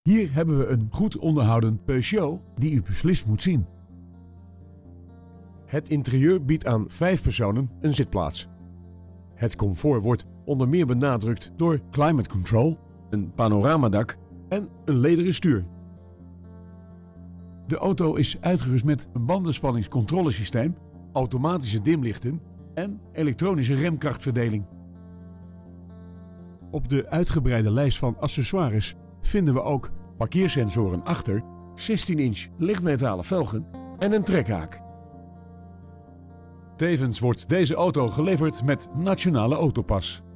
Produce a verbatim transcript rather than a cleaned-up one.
Hier hebben we een goed onderhouden Peugeot die u beslist moet zien. Het interieur biedt aan vijf personen een zitplaats. Het comfort wordt onder meer benadrukt door climate control, een panoramadak en een lederen stuur. De auto is uitgerust met een bandenspanningscontrolesysteem, automatische dimlichten en elektronische remkrachtverdeling. Op de uitgebreide lijst van accessoires vinden we ook parkeersensoren achter, zestien inch lichtmetalen velgen en een trekhaak. Tevens wordt deze auto geleverd met Nationale Autopas.